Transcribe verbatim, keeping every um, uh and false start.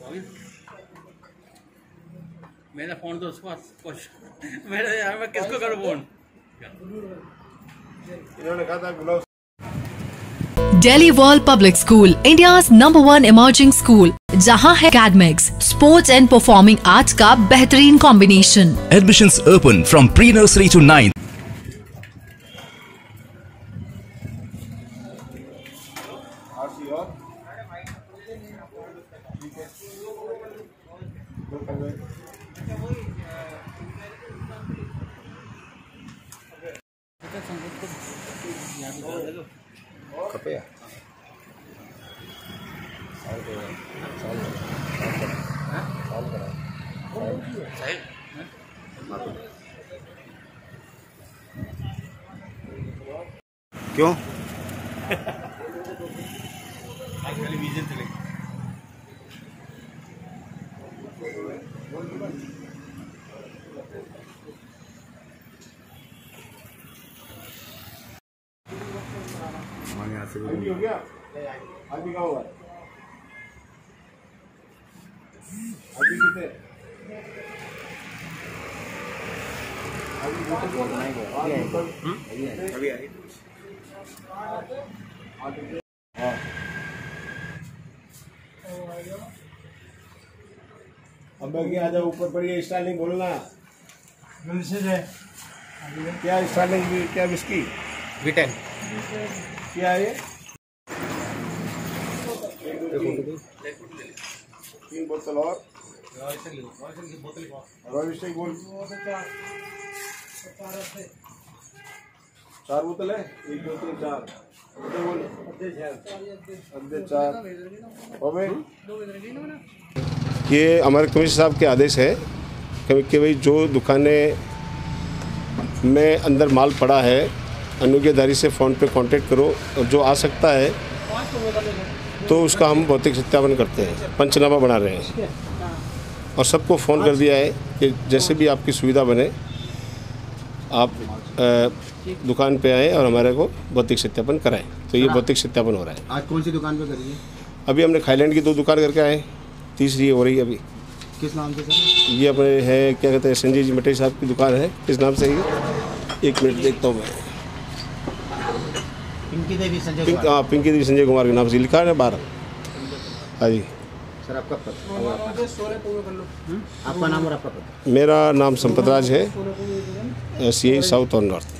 मेरा फोन तो उसके पास कुछ मेरा यार मैं किसको करूँ फोन। इन्होंने कहा था glove. Delhi World Public School, India's number one emerging school, जहां है academics, sports and performing arts का बेहतरीन combination. Admissions open from pre-nursery to ninth. क्यों? टेलीविजन चले हमारे यहाँ से अभी हो गया, अभी क्या हुआ? अभी कितने? अभी आई। अब बाकी आ जाओ ऊपर पर ये स्टाइलिंग बोलना। क्या स्टाइलिंग क्या विस्की? विटेन। क्या है ये? तीन बोतल और रॉयल स्टिक बोल चार बोतल है। एक दो तीन चार बोल चार। ये हमारे कमिश्नर साहब के आदेश है कि भाई जो दुकानें में अंदर माल पड़ा है अनुज्ञाधारी से फ़ोन पे कांटेक्ट करो और जो आ सकता है तो उसका हम भौतिक सत्यापन करते हैं, पंचनामा बना रहे हैं और सबको फ़ोन कर दिया है कि जैसे भी आपकी सुविधा बने आप दुकान पे आएँ और हमारे को भौतिक सत्यापन कराएं। तो ये भौतिक सत्यापन हो रहा है। आज कौन सी दुकान पे करिए? अभी हमने थाईलैंड की दो दुकान करके आए, तीसरी हो रही है अभी। किस नाम से सर? ये अपने है क्या कहते हैं संजय जी मटेरी साहब की दुकान है। किस नाम से है? एक मिनट देखता हूँ मैं। पिंकी देवी संजय पिंक हाँ पिंकी देवी संजय कुमार के नाम से लिखा है बारह। हाँ जी सर। आपका पता? आपका नाम और आपका पता? मेरा नाम संपतराज है, सी आई साउथ और नॉर्थ।